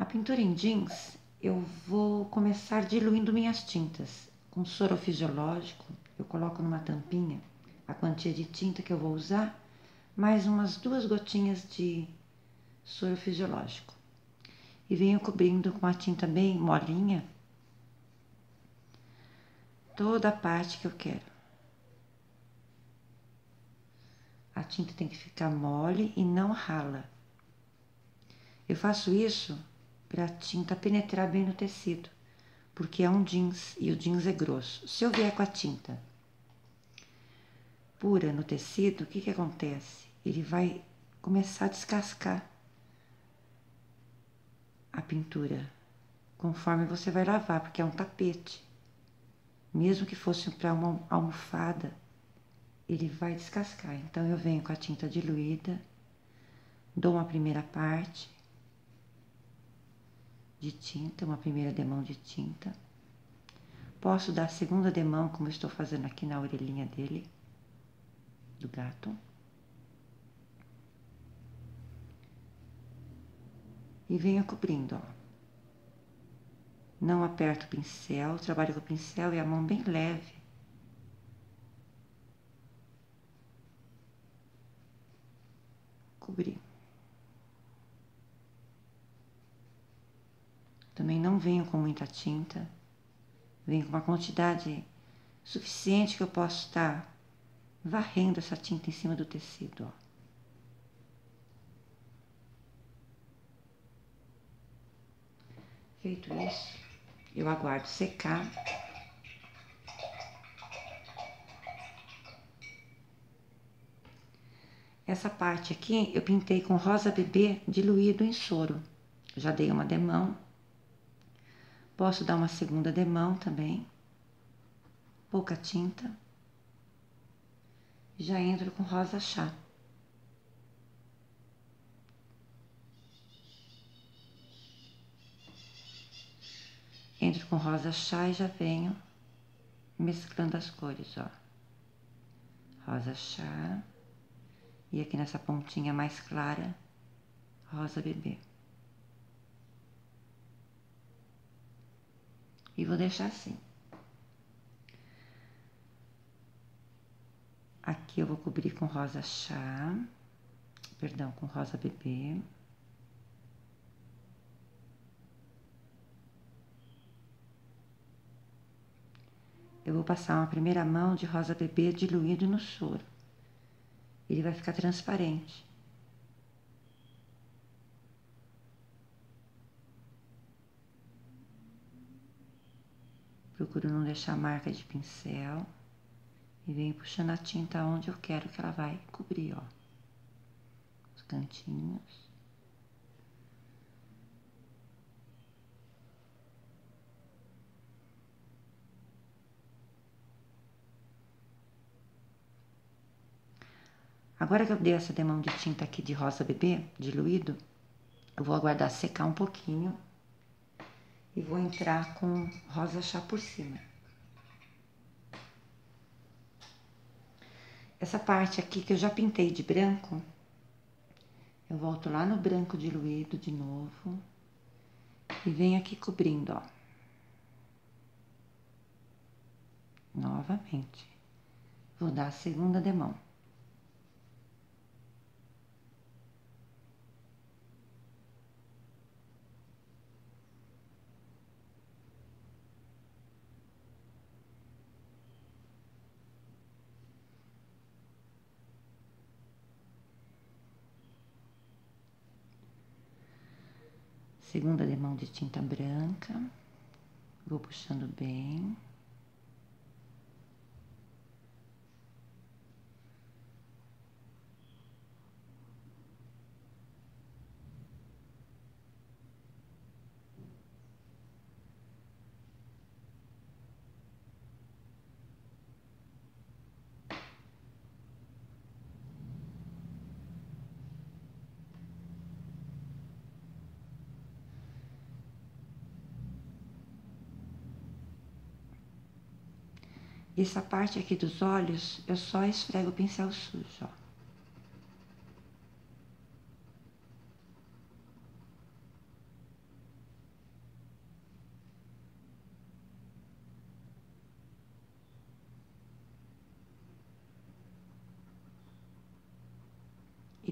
pintura em jeans, eu vou começar diluindo minhas tintas. Com soro fisiológico, eu coloco numa tampinha a quantia de tinta que eu vou usar, mais umas 2 gotinhas de soro fisiológico. E venho cobrindo com a tinta bem molinha toda a parte que eu quero. A tinta tem que ficar mole e não rala. Eu faço isso para a tinta penetrar bem no tecido, porque é um jeans e o jeans é grosso. Se eu vier com a tinta pura no tecido, o que acontece? Ele vai começar a descascar a pintura conforme você vai lavar, porque é um tapete. Mesmo que fosse para uma almofada, ele vai descascar. Então eu venho com a tinta diluída, dou uma primeira parte de tinta, uma primeira demão de tinta. Posso dar a segunda demão, como eu estou fazendo aqui na orelhinha dele, do gato. E venho cobrindo, ó. Não aperto o pincel, trabalho com o pincel e a mão bem leve. Cobrir. Também não venho com muita tinta. Venho com uma quantidade suficiente que eu posso estar varrendo essa tinta em cima do tecido, ó. Feito isso, eu aguardo secar. Essa parte aqui eu pintei com rosa bebê diluído em soro. Já dei uma demão. Posso dar uma segunda demão também. Pouca tinta. Já entro com rosa chá. Entro com rosa chá e já venho mesclando as cores, ó. Rosa chá. E aqui nessa pontinha mais clara, rosa bebê. E vou deixar assim. Aqui eu vou cobrir com rosa chá, perdão, com rosa bebê. Eu vou passar uma primeira mão de rosa bebê diluído no soro. Ele vai ficar transparente. Procuro não deixar marca de pincel. E venho puxando a tinta onde eu quero que ela vai cobrir, ó. Os cantinhos. Agora que eu dei essa demão de tinta aqui de rosa bebê, diluído, eu vou aguardar secar um pouquinho e vou entrar com rosa chá por cima. Essa parte aqui que eu já pintei de branco, eu volto lá no branco diluído de novo e venho aqui cobrindo, ó. Novamente. Vou dar a segunda demão. Segunda demão de tinta branca. Vou puxando bem. Essa parte aqui dos olhos, eu só esfrego o pincel sujo, ó.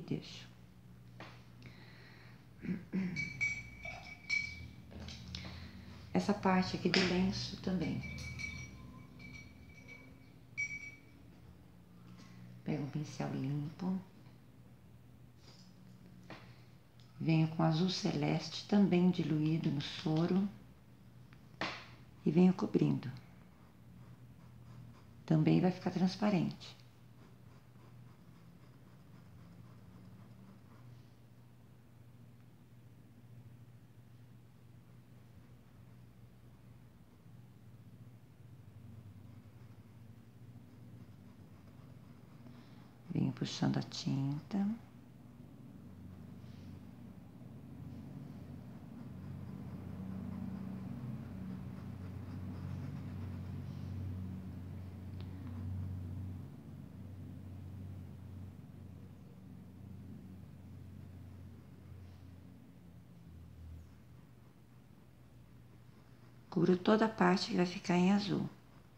deixo. Essa parte aqui do lenço também. Pego um pincel limpo. Venho com azul celeste também diluído no soro. E venho cobrindo. Também vai ficar transparente. Venho puxando a tinta. Cubro toda a parte que vai ficar em azul.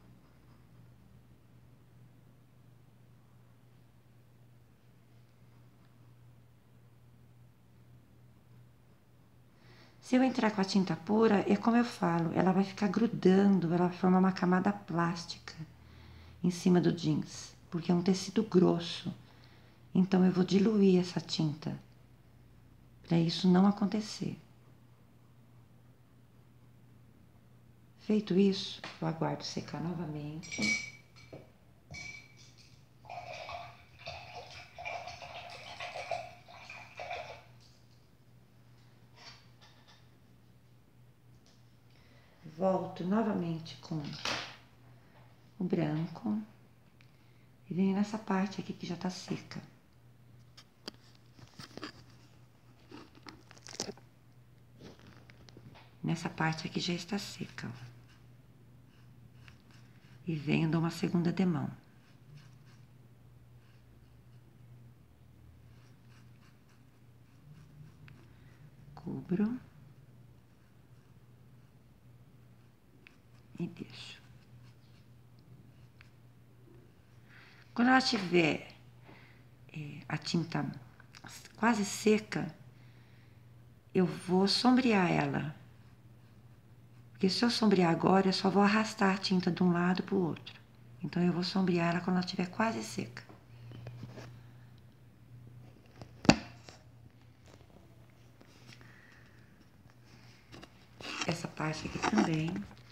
Se eu entrar com a tinta pura, é como eu falo, ela vai ficar grudando, ela vai formar uma camada plástica em cima do jeans, porque é um tecido grosso. Então eu vou diluir essa tinta para isso não acontecer. Feito isso, eu aguardo secar novamente. Volto novamente com o branco e venho nessa parte aqui que já tá seca. Nessa parte aqui já está seca, ó. E venho dar uma segunda demão. Cubro. E deixo. Quando ela tiver a tinta quase seca, eu vou sombrear ela. Porque se eu sombrear agora, eu só vou arrastar a tinta de um lado para o outro. Então eu vou sombrear ela quando ela estiver quase seca. Essa parte aqui também.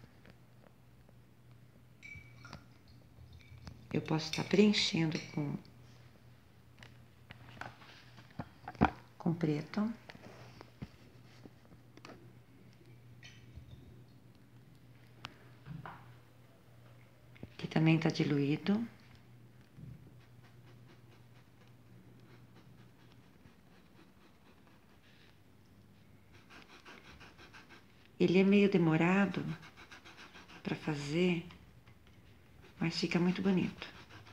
Eu posso estar preenchendo com preto. Que também tá diluído. Ele é meio demorado para fazer, mas fica muito bonito.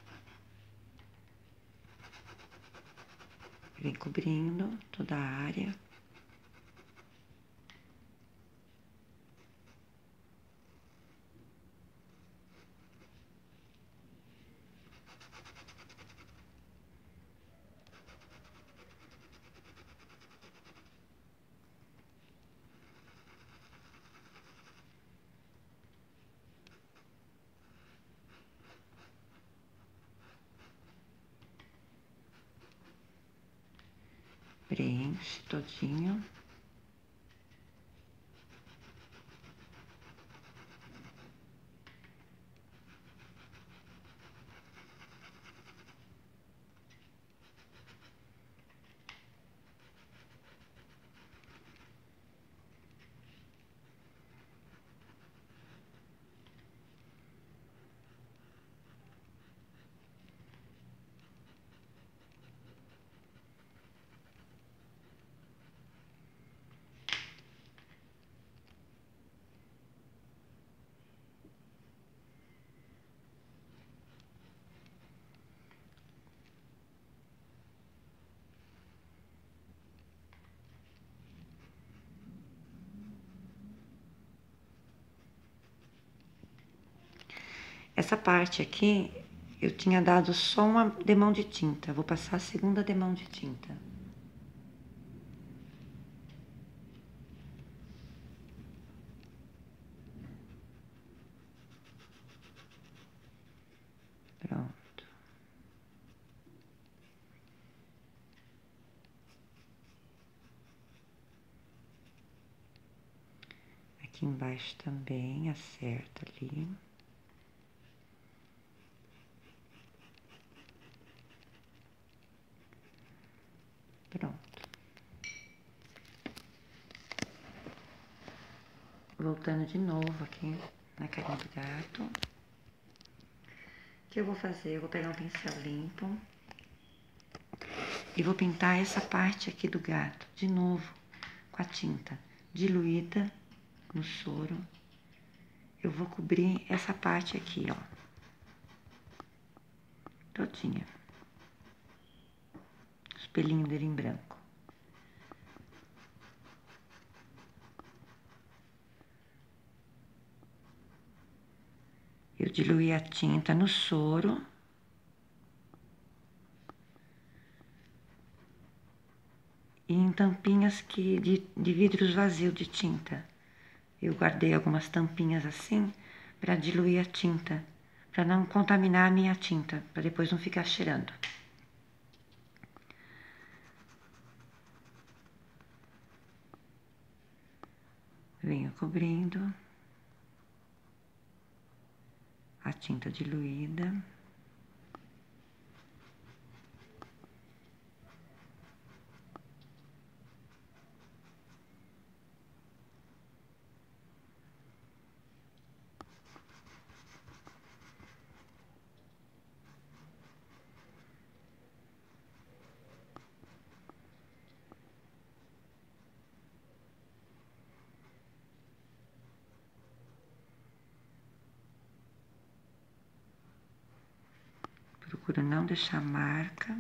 Vem cobrindo toda a área. Preenche todinho. Essa parte aqui, eu tinha dado só uma demão de tinta. Vou passar a segunda demão de tinta. Pronto. Aqui embaixo também, acerta ali. Pronto. Voltando de novo aqui na carinha do gato. O que eu vou fazer? Eu vou pegar um pincel limpo e vou pintar essa parte aqui do gato de novo com a tinta diluída no soro. Eu vou cobrir essa parte aqui, ó, todinha. Os pelinhos dele em branco. Eu diluí a tinta no soro. E em tampinhas de vidros vazios de tinta. Eu guardei algumas tampinhas assim para diluir a tinta, para não contaminar a minha tinta, para depois não ficar cheirando. Venho cobrindo a tinta diluída. Procuro não deixar marca.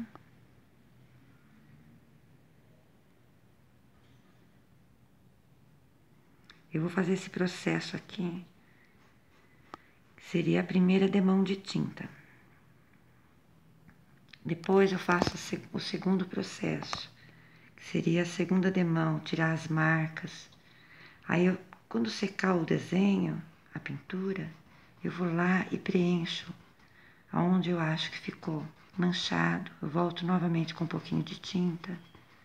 Eu vou fazer esse processo aqui, que seria a primeira demão de tinta. Depois eu faço o segundo processo, que seria a segunda demão, tirar as marcas. Aí, quando secar o desenho, a pintura, eu vou lá e preencho aonde eu acho que ficou manchado. Eu volto novamente com um pouquinho de tinta.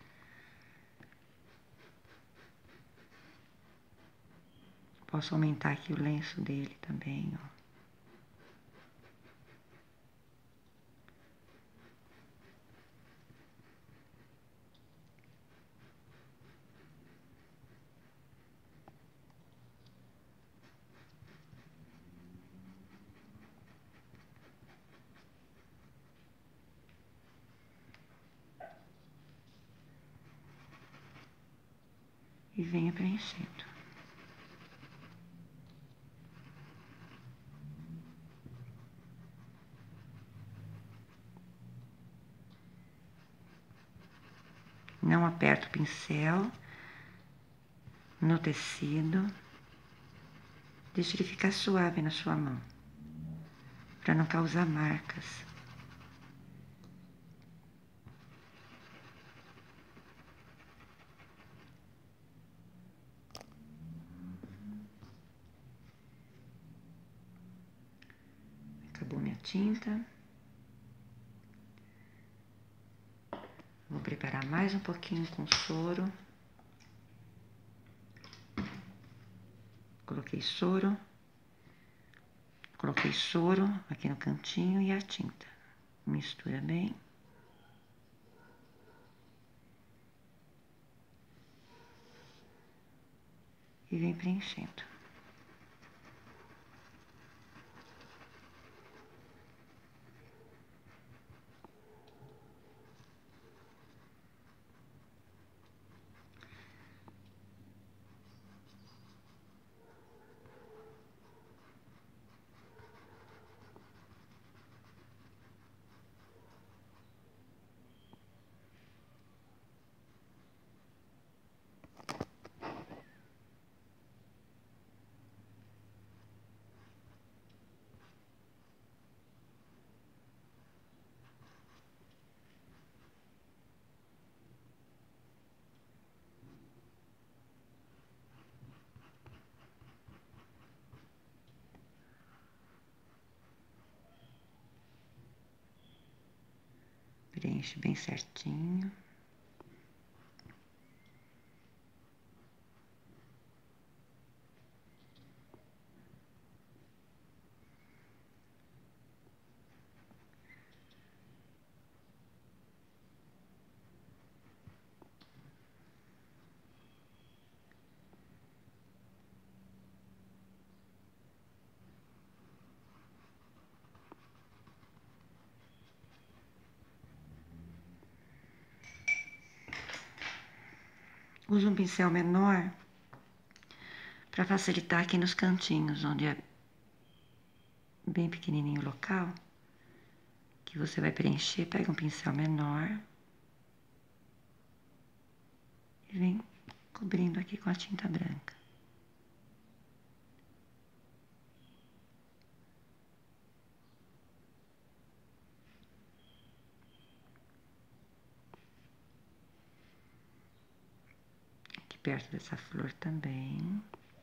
Posso aumentar aqui o lenço dele também, ó. E venha preenchendo. Não aperto o pincel no tecido. Deixa ele ficar suave na sua mão, para não causar marcas. Acabou minha tinta. Vou preparar mais um pouquinho com soro. Coloquei soro aqui no cantinho e a tinta. Mistura bem. E vem preenchendo. Preenche bem certinho. Uso um pincel menor para facilitar aqui nos cantinhos, onde é bem pequenininho o local, que você vai preencher. Pega um pincel menor e vem cobrindo aqui com a tinta branca. Aqui perto dessa flor também.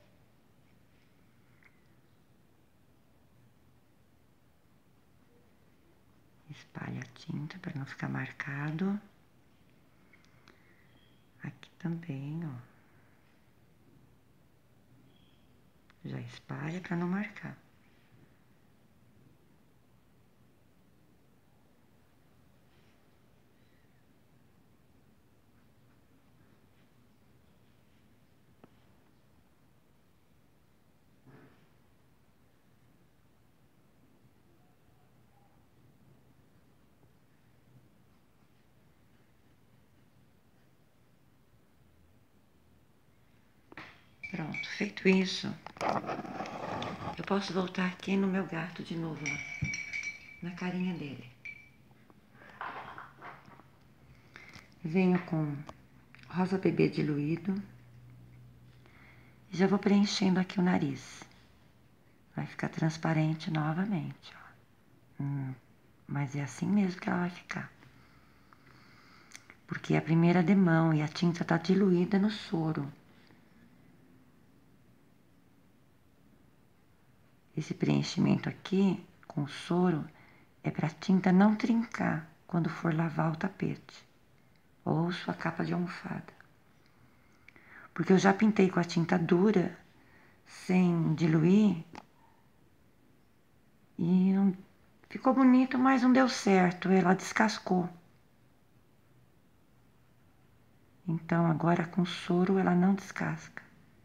Espalha a tinta para não ficar marcado. Aqui também, ó. Já espalha para não marcar. Pronto, feito isso, eu posso voltar aqui no meu gato de novo, lá, na carinha dele. Venho com rosa bebê diluído e já vou preenchendo aqui o nariz. Vai ficar transparente novamente, ó. Mas é assim mesmo que ela vai ficar. Porque é a primeira demão e a tinta está diluída no soro. Esse preenchimento aqui com o soro é para a tinta não trincar quando for lavar o tapete ou sua capa de almofada. Porque eu já pintei com a tinta dura, sem diluir, e não ficou bonito, mas não deu certo, ela descascou. Então agora com soro ela não descasca.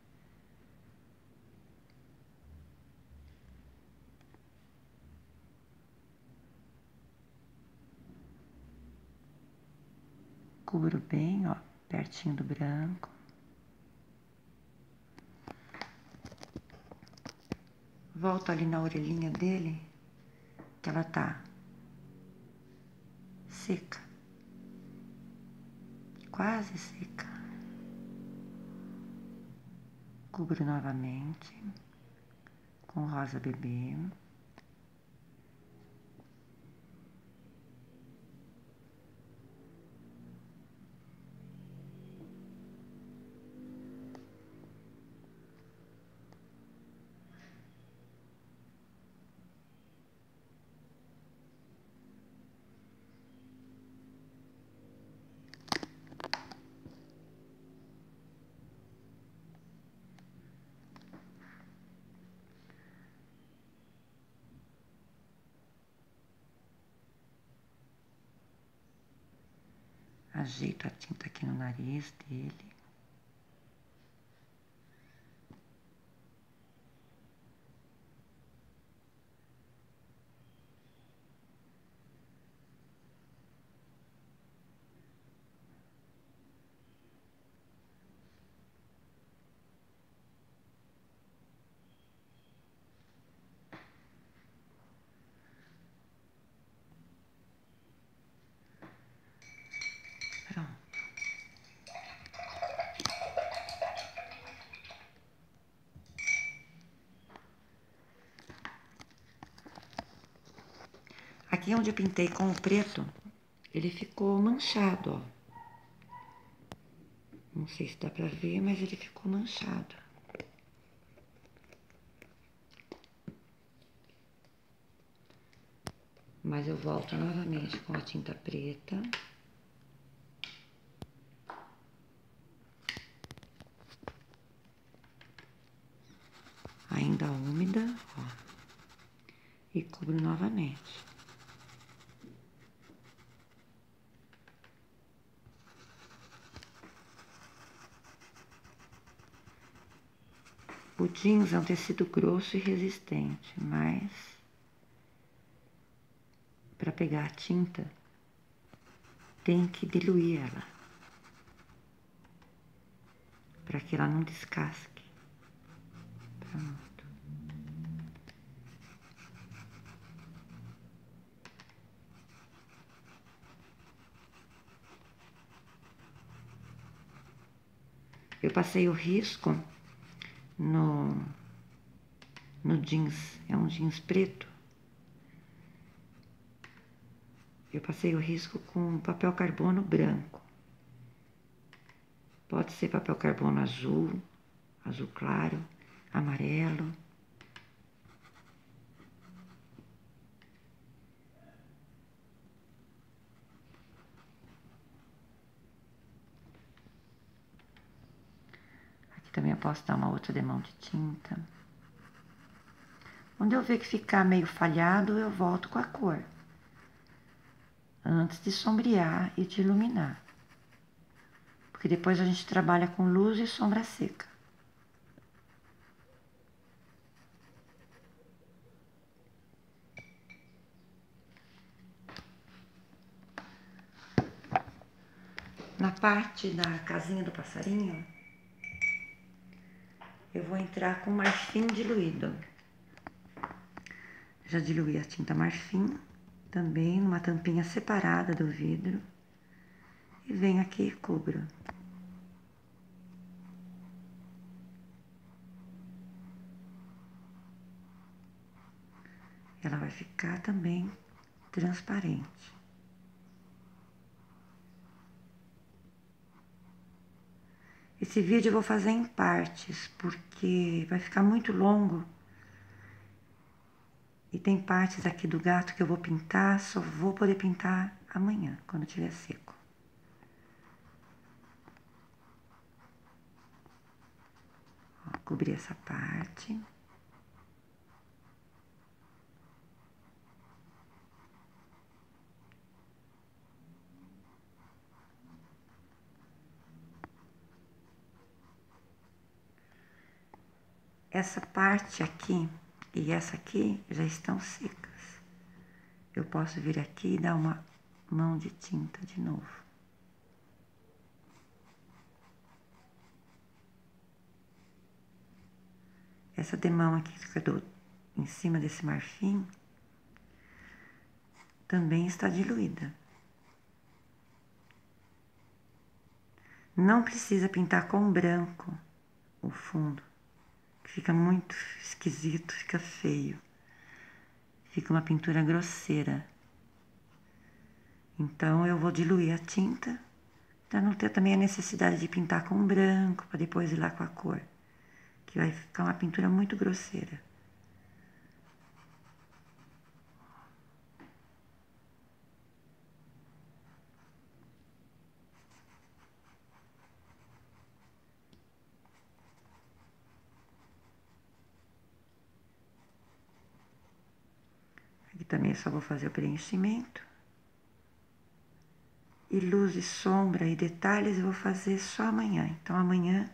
Cubro bem, ó, pertinho do branco. Volto ali na orelhinha dele, que ela tá seca, quase seca. Cubro novamente com rosa bebê. Ajeito a tinta aqui no nariz dele. Pronto. Aqui onde eu pintei com o preto, ele ficou manchado, ó. Não sei se dá pra ver, mas ele ficou manchado. Mas eu volto novamente com a tinta preta. Ainda úmida, ó. E cubro novamente. O jeans é um tecido grosso e resistente, mas para pegar a tinta tem que diluir ela, para que ela não descasque. Pronto. Eu passei o risco no jeans, é um jeans preto. Eu passei o risco com papel carbono branco. Pode ser papel carbono azul, azul claro, amarelo. Aqui também eu posso dar uma outra demão de tinta. Quando eu ver que ficar meio falhado, eu volto com a cor. Antes de sombrear e de iluminar. Porque depois a gente trabalha com luz e sombra seca. Na parte da casinha do passarinho, eu vou entrar com marfim diluído. Já diluí a tinta marfim, também numa tampinha separada do vidro. E venho aqui e cubro. Ela vai ficar também transparente. Esse vídeo eu vou fazer em partes, porque vai ficar muito longo. E tem partes aqui do gato que eu vou pintar, só vou poder pintar amanhã, quando estiver seco. Ó, cobri essa parte. Essa parte aqui e essa aqui já estão secas. Eu posso vir aqui e dar uma mão de tinta de novo. Essa demão aqui que ficou em cima desse marfim também está diluída. Não precisa pintar com branco o fundo, que fica muito esquisito, fica feio. Fica uma pintura grosseira. Então eu vou diluir a tinta, para não ter também a necessidade de pintar com branco, para depois ir lá com a cor, que vai ficar uma pintura muito grosseira. Aqui também eu só vou fazer o preenchimento. E luz e sombra e detalhes eu vou fazer só amanhã. Então amanhã,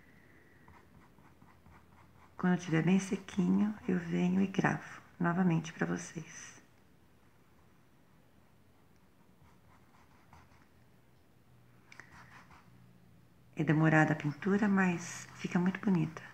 quando estiver bem sequinho, eu venho e gravo novamente para vocês. É demorada a pintura, mas fica muito bonita.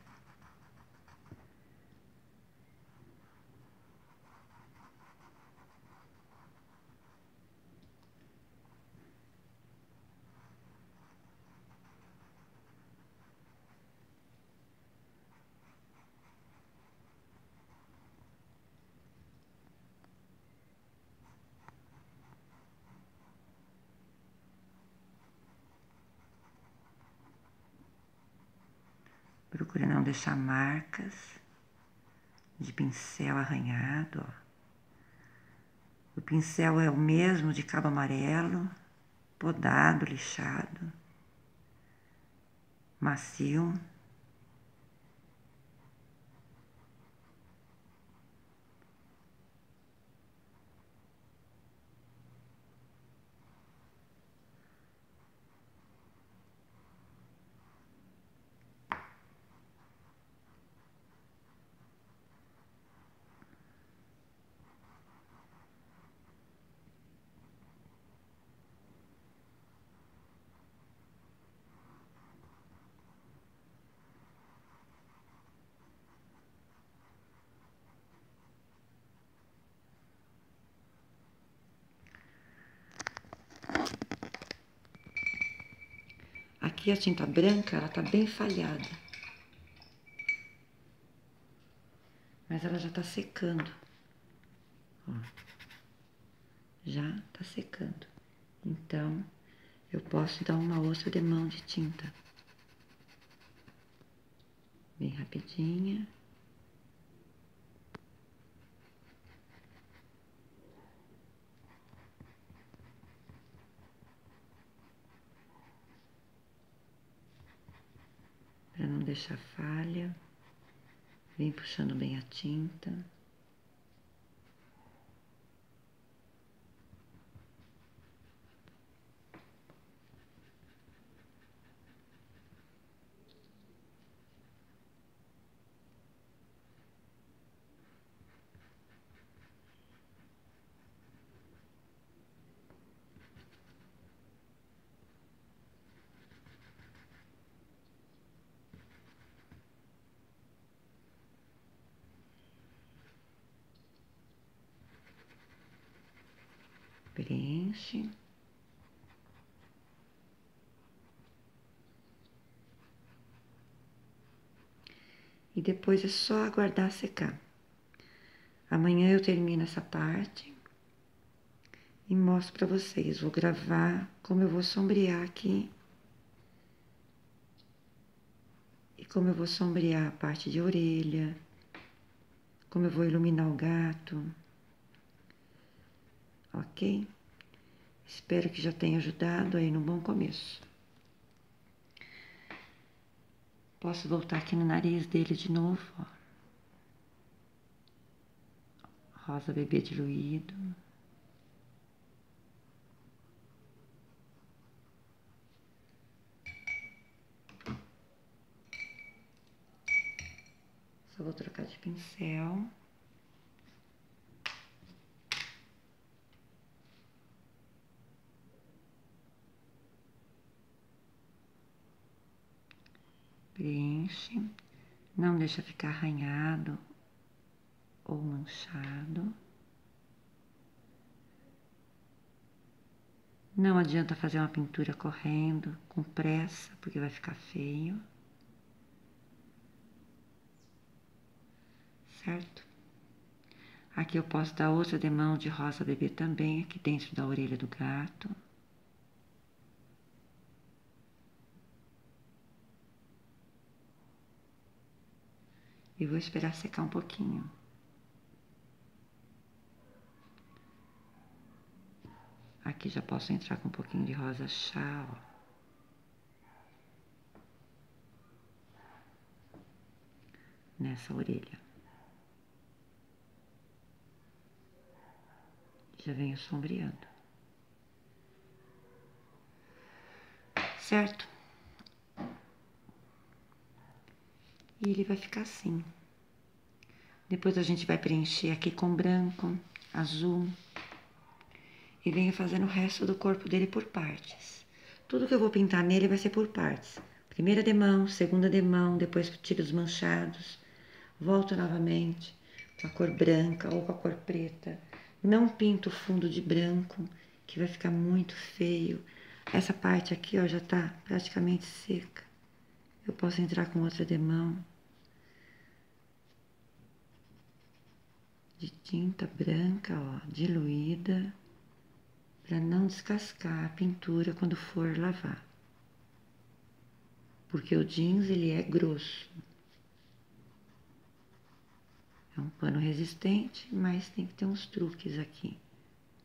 Procura não deixar marcas de pincel arranhado, ó. O pincel é o mesmo de cabo amarelo, podado, lixado, macio. Aqui a tinta branca, ela tá bem falhada. Mas ela já tá secando. Ó. Já tá secando. Então, eu posso dar uma outra demão de tinta. Bem rapidinha. Para não deixar falha. Vem puxando bem a tinta. Preenche. E depois é só aguardar secar. Amanhã eu termino essa parte e mostro para vocês. Vou gravar como eu vou sombrear aqui. E como eu vou sombrear a parte de orelha. Como eu vou iluminar o gato. Ok? Espero que já tenha ajudado aí no bom começo. Posso voltar aqui no nariz dele de novo, ó. Rosa bebê diluído. Só vou trocar de pincel. Preenche. Não deixa ficar arranhado ou manchado. Não adianta fazer uma pintura correndo, com pressa, porque vai ficar feio. Certo? Aqui eu posso dar outra demão de rosa bebê também, aqui dentro da orelha do gato. E vou esperar secar um pouquinho. Aqui já posso entrar com um pouquinho de rosa chá, ó. Nessa orelha. Já venho sombreando. Certo? E ele vai ficar assim. Depois a gente vai preencher aqui com branco, azul. E venho fazendo o resto do corpo dele por partes. Tudo que eu vou pintar nele vai ser por partes. Primeira demão, segunda demão, depois tiro os manchados. Volto novamente com a cor branca ou com a cor preta. Não pinto o fundo de branco, que vai ficar muito feio. Essa parte aqui, ó, já tá praticamente seca. Eu posso entrar com outra demão de tinta branca, ó, diluída, para não descascar a pintura quando for lavar. Porque o jeans, ele é grosso. É um pano resistente, mas tem que ter uns truques aqui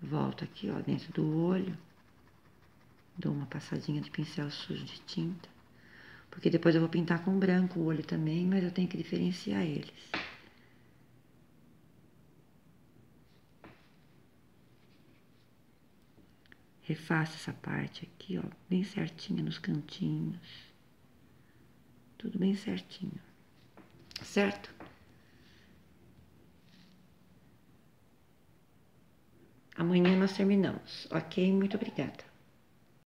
Volto aqui, ó, dentro do olho. Dou uma passadinha de pincel sujo de tinta. Porque depois eu vou pintar com branco o olho também, mas eu tenho que diferenciar eles. Refaço essa parte aqui, ó, bem certinha nos cantinhos. Tudo bem certinho. Certo? Amanhã nós terminamos. Ok? Muito obrigada.